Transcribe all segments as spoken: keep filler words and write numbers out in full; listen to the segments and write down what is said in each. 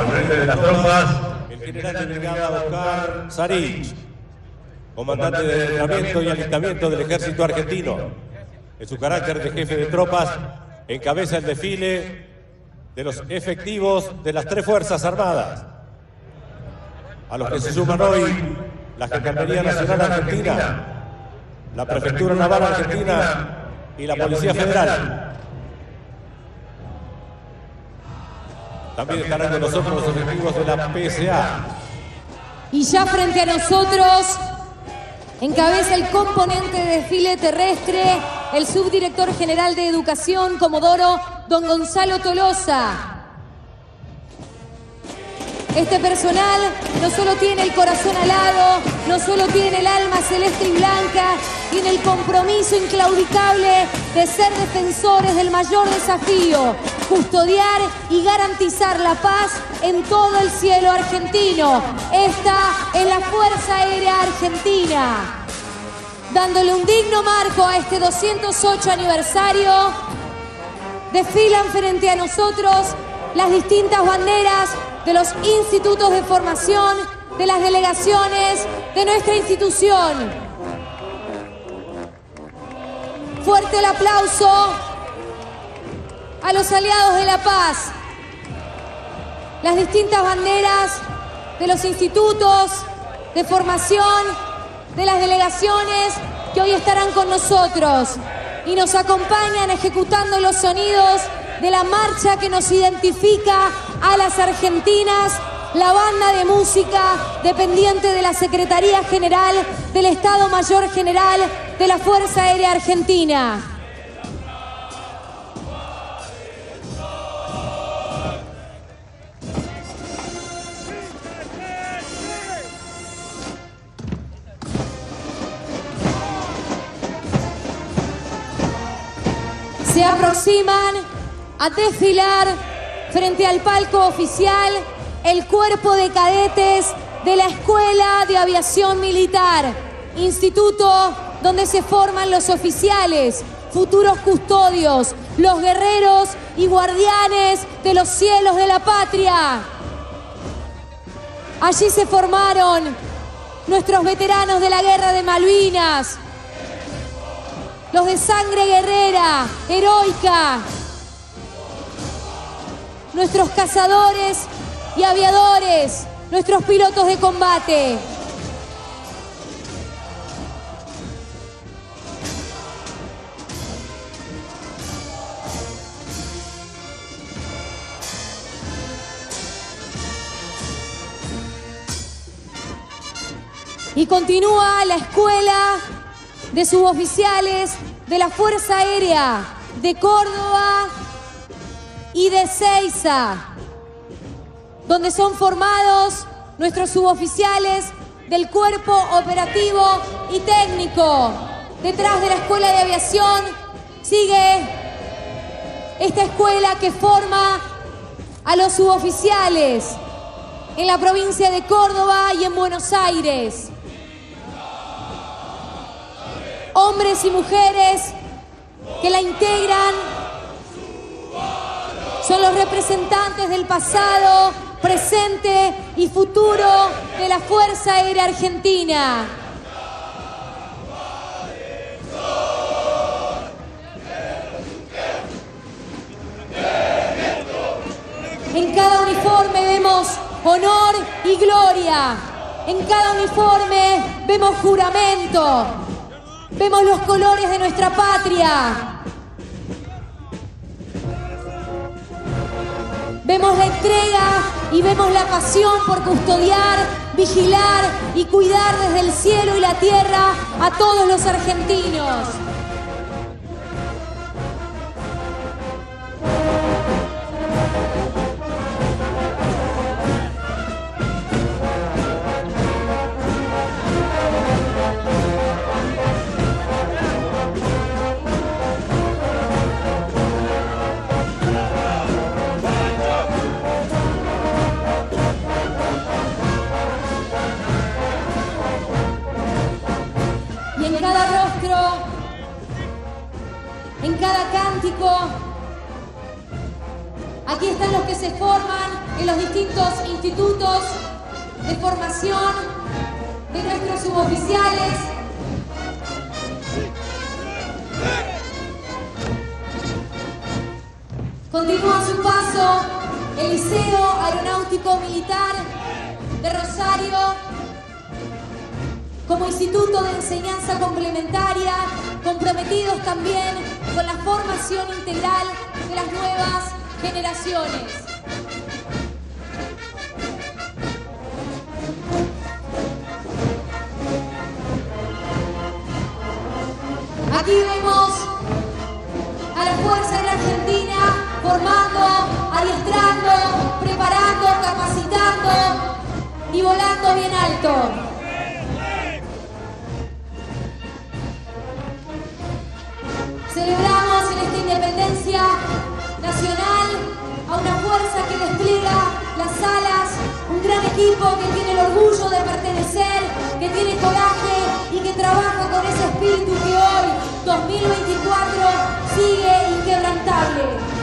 al frente de las tropas, el general de brigada Oscar Sarich, comandante de entrenamiento y alistamiento del ejército argentino. En su carácter de jefe de tropas, encabeza el desfile de los efectivos de las tres Fuerzas Armadas, a los que se suman hoy la Gendarmería Nacional Argentina, la Prefectura Naval Argentina y la Policía Federal. También estarán con nosotros los efectivos de la P S A. Y ya frente a nosotros encabeza el componente de desfile terrestre, el subdirector general de Educación, Comodoro don Gonzalo Tolosa. Este personal no solo tiene el corazón alado, no solo tiene el alma celeste y blanca, tiene el compromiso inclaudicable de ser defensores del mayor desafío, custodiar y garantizar la paz en todo el cielo argentino. Esta es la Fuerza Aérea Argentina. Dándole un digno marco a este doscientos ocho aniversario, desfilan frente a nosotros las distintas banderas de los institutos de formación, de las delegaciones de nuestra institución. Fuerte el aplauso a los aliados de la paz. Las distintas banderas de los institutos de formación, de las delegaciones que hoy estarán con nosotros y nos acompañan ejecutando los sonidos de la marcha que nos identifica a las argentinas, la banda de música dependiente de la Secretaría General del Estado Mayor General de la Fuerza Aérea Argentina. Se aproximan a desfilar frente al palco oficial el cuerpo de cadetes de la Escuela de Aviación Militar, instituto donde se forman los oficiales, futuros custodios, los guerreros y guardianes de los cielos de la patria. Allí se formaron nuestros veteranos de la Guerra de Malvinas, los de sangre guerrera, heroica, nuestros cazadores y aviadores, nuestros pilotos de combate. Y continúa la escuela de suboficiales de la Fuerza Aérea de Córdoba y de Ezeiza, donde son formados nuestros suboficiales del Cuerpo Operativo y Técnico. Detrás de la Escuela de Aviación sigue esta escuela que forma a los suboficiales en la provincia de Córdoba y en Buenos Aires. Hombres y mujeres que la integran son los representantes del pasado, presente y futuro de la Fuerza Aérea Argentina. En cada uniforme vemos honor y gloria. En cada uniforme vemos juramento. Vemos los colores de nuestra patria. Vemos la entrega y vemos la pasión por custodiar, vigilar y cuidar desde el cielo y la tierra a todos los argentinos. En cada cántico, aquí están los que se forman en los distintos institutos de formación de nuestros suboficiales. Continúa su paso el Liceo Aeronáutico Militar de Rosario como instituto de enseñanza complementaria, comprometidos también con la formación integral de las nuevas generaciones. Aquí vemos a la Fuerza Aérea Argentina formando, adiestrando, preparando, capacitando y volando bien alto. Celebramos en esta independencia nacional a una fuerza que despliega las alas, un gran equipo que tiene el orgullo de pertenecer, que tiene coraje y que trabaja con ese espíritu que hoy, dos mil veinticuatro, sigue inquebrantable.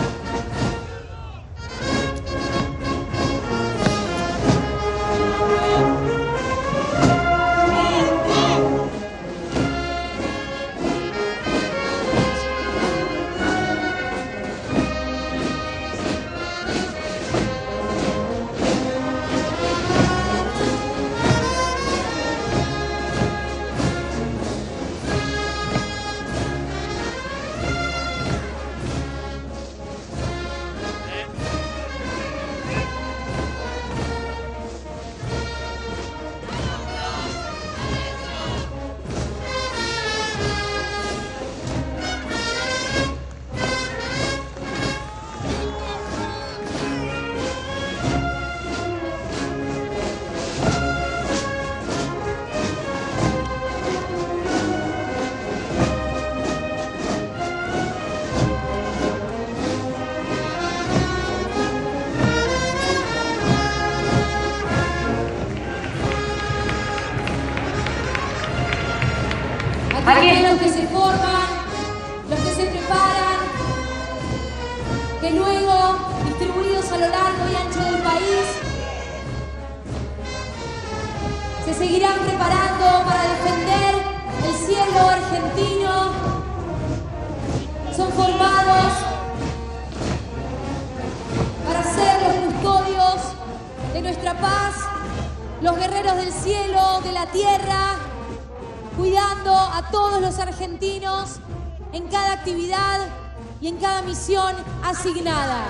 Aquí están los que se forman, los que se preparan, que luego, distribuidos a lo largo y ancho del país, se seguirán preparando para defender el cielo argentino. Son formados para ser los custodios de nuestra paz, los guerreros del cielo, de la tierra, cuidando a todos los argentinos en cada actividad y en cada misión asignada.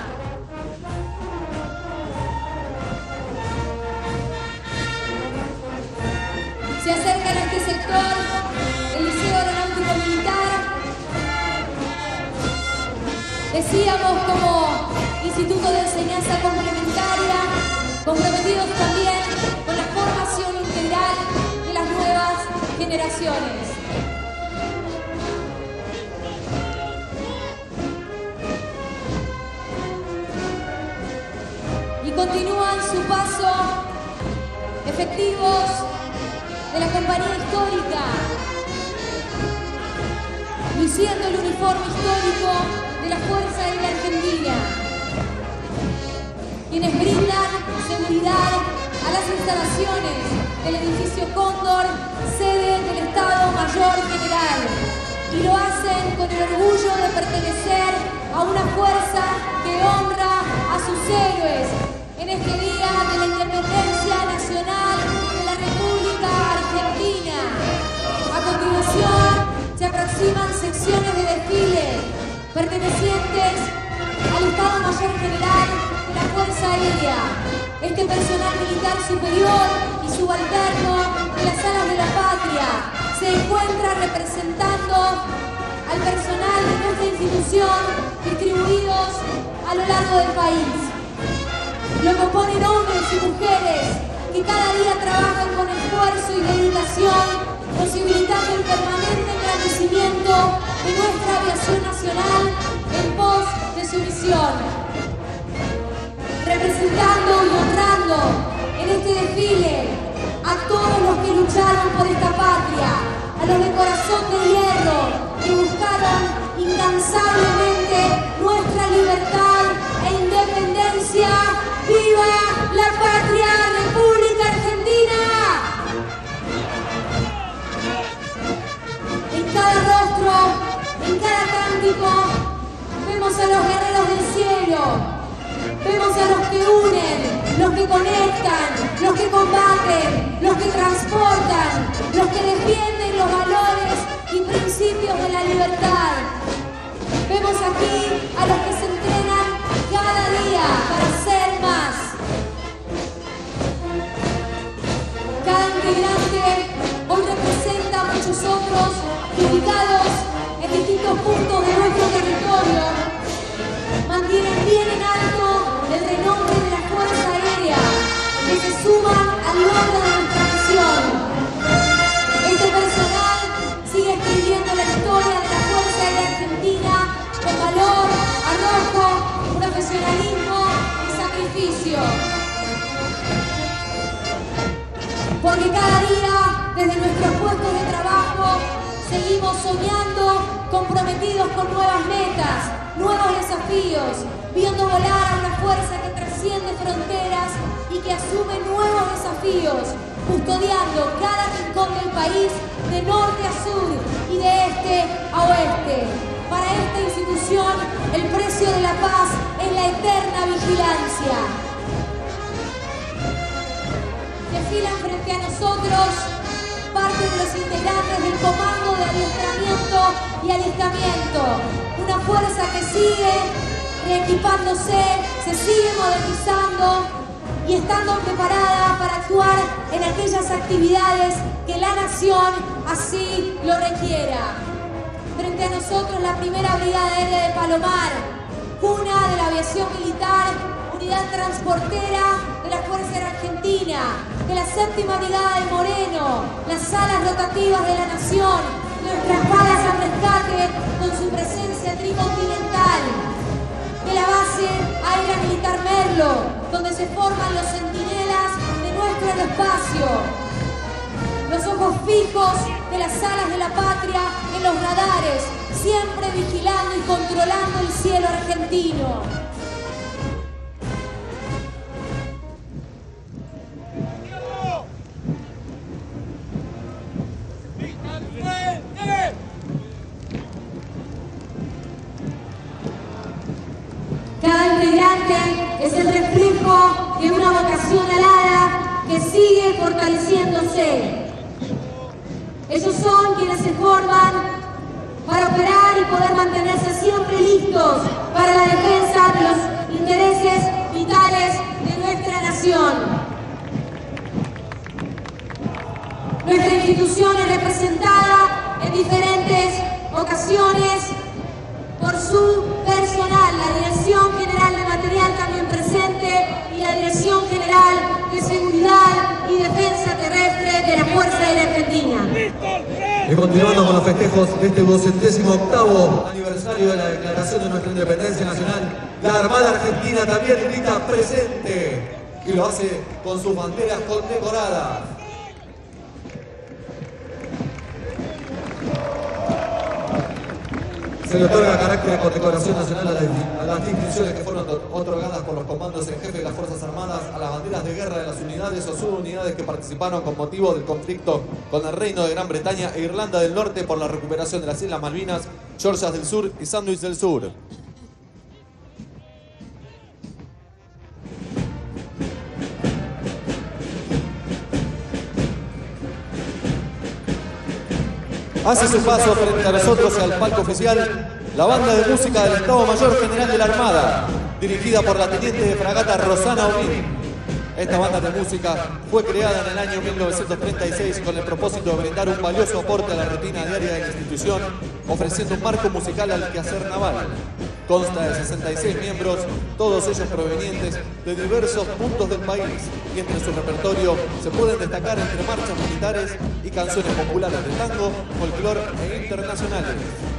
Se acercan a este sector el Liceo Aeronáutico Militar. Decíamos, como Instituto de Enseñanza Complementaria, comprometidos también con la formación integral de las nuevas generaciones. Y continúan su paso efectivos de la compañía histórica, luciendo el uniforme histórico de la Fuerza Aérea Argentina, quienes brindan seguridad a las instalaciones del edificio Cóndor, sede del Estado Mayor General, y lo hacen con el orgullo de pertenecer a una fuerza que honra a sus héroes en este Día de la Independencia Nacional de la República Argentina. A continuación se aproximan secciones de desfile pertenecientes al Estado Mayor General de la Fuerza Aérea. Este personal militar superior y subalterno de las alas de la patria se encuentra representando al personal de nuestra institución distribuidos a lo largo del país. Lo componen hombres y mujeres que cada día trabajan con esfuerzo y dedicación, posibilitando el permanente engrandecimiento de nuestra aviación nacional en pos de su misión. Representando y honrando en este desfile a todos los que lucharon por esta patria, a los de corazón de hierro que buscaron incansablemente nuestra libertad e independencia. ¡Viva! cielo. Vemos a los que unen, los que conectan, los que combaten, los que transportan, los que defienden los valores y principios de la libertad. Vemos aquí a los que se entrenan cada día para ser más. Cada integrante hoy representa a muchos otros ubicados en distintos puntos de nuestro territorio. Mantienen bien en alto el renombre de la Fuerza Aérea, que se suman al logro de nuestra misión. Este personal sigue escribiendo la historia de la Fuerza Aérea Argentina con valor, arrojo, profesionalismo y sacrificio. Porque cada día, desde nuestros puestos de trabajo, seguimos soñando, comprometidos con nuevas metas, nuevos desafíos, viendo volar a una fuerza que trasciende fronteras y que asume nuevos desafíos, custodiando cada rincón del país de norte a sur y de este a oeste. Para esta institución, el precio de la paz es la eterna vigilancia. Desfilan frente a nosotros parte de los integrantes del Comando de Adiestramiento y Alistamiento, una fuerza que sigue reequipándose, se sigue modernizando y estando preparada para actuar en aquellas actividades que la nación así lo requiera. Frente a nosotros la primera Brigada Aérea de Palomar, cuna de la aviación militar, unidad transportera de la Fuerza Aérea Argentina, de la séptima Brigada de Moreno, las alas rotativas de la Nación, nuestras balas al rescate con su presencia tricontinental, de la base aérea militar Merlo, donde se forman los centinelas de nuestro aeroespacio, los ojos fijos de las alas de la patria en los radares, siempre vigilando y controlando el cielo argentino. Cada integrante es el reflejo de una vocación alada que sigue fortaleciéndose. Ellos son quienes se forman para operar y poder mantenerse siempre listos para la defensa de los intereses vitales de nuestra nación. Nuestra institución es representada en diferentes ocasiones por su personal, la Dirección General de Material también presente y la Dirección General de Seguridad y Defensa Terrestre de la Fuerza Aérea Argentina. Y continuando con los festejos de este duocentésimo octavo aniversario de la declaración de nuestra independencia nacional, la Armada Argentina también grita presente y lo hace con sus banderas condecoradas. Se le otorga carácter de condecoración nacional a las, a las distinciones que fueron otorgadas por los comandos en jefe de las Fuerzas Armadas, a las banderas de guerra de las unidades o subunidades que participaron con motivo del conflicto con el Reino de Gran Bretaña e Irlanda del Norte por la recuperación de las Islas Malvinas, Georgias del Sur y Sandwich del Sur. Hace su paso frente a nosotros al palco oficial la banda de música del Estado Mayor General de la Armada, dirigida por la teniente de fragata Rosana O'Neill. Esta banda de música fue creada en el año mil novecientos treinta y seis con el propósito de brindar un valioso aporte a la rutina diaria de la institución, ofreciendo un marco musical al quehacer naval. Consta de sesenta y seis miembros, todos ellos provenientes de diversos puntos del país, y entre su repertorio se pueden destacar entre marchas militares y canciones populares de tango, folclore e internacionales.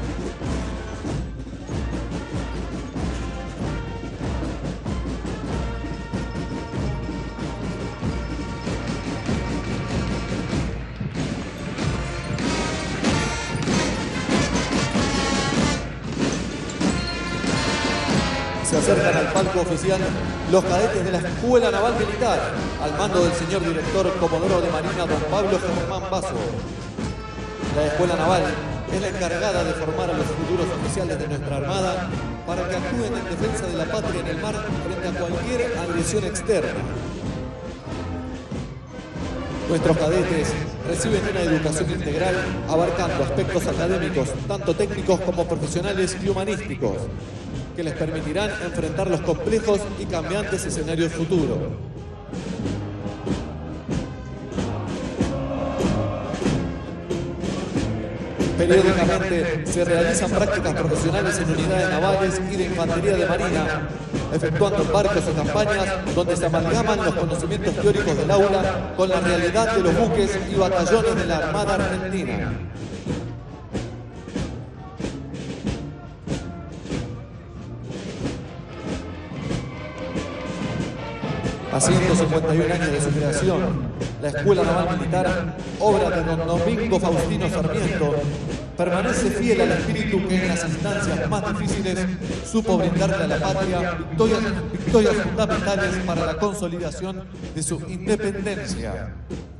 Se acercan al palco oficial los cadetes de la Escuela Naval Militar, al mando del señor director Comodoro de Marina don Pablo Germán Basso. La Escuela Naval es la encargada de formar a los futuros oficiales de nuestra Armada para que actúen en defensa de la patria en el mar frente a cualquier agresión externa. Nuestros cadetes reciben una educación integral abarcando aspectos académicos, tanto técnicos como profesionales y humanísticos, que les permitirán enfrentar los complejos y cambiantes escenarios futuros. Periódicamente se realizan prácticas profesionales en unidades navales y de infantería de marina, efectuando embarcos y campañas donde se amalgaman los conocimientos teóricos del aula con la realidad de los buques y batallones de la Armada Argentina. A ciento cincuenta y un años de su creación, la Escuela Naval Militar, obra de don Domingo Faustino Sarmiento, permanece fiel al espíritu que en las instancias más difíciles supo brindarle a la patria victorias, victorias fundamentales para la consolidación de su independencia.